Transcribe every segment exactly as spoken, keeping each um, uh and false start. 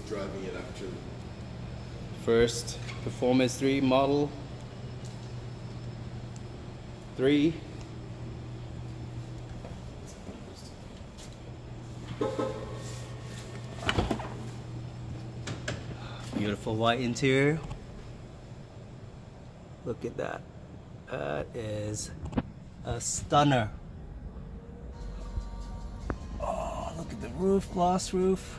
driving it actually. First Performance three model three. Beautiful white interior. Look at that. That is a stunner. Oh, look at the roof, gloss roof.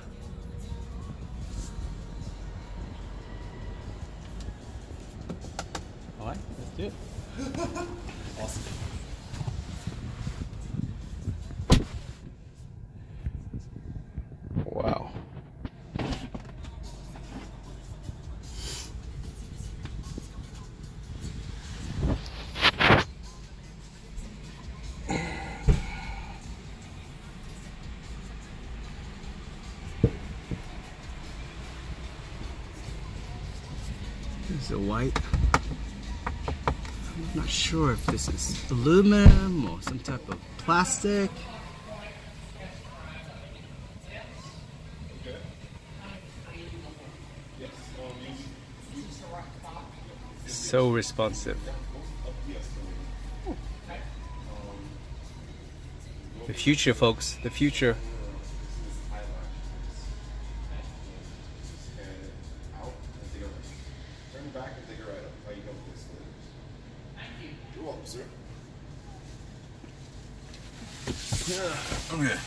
All right, let's do it. Awesome. Wow. This is a white. I'm not sure if this is aluminum or some type of plastic. So responsive. The future, folks, the future. Turn back and take it right up. How you go with this? Thank you. You're welcome, sir. Yeah. Okay.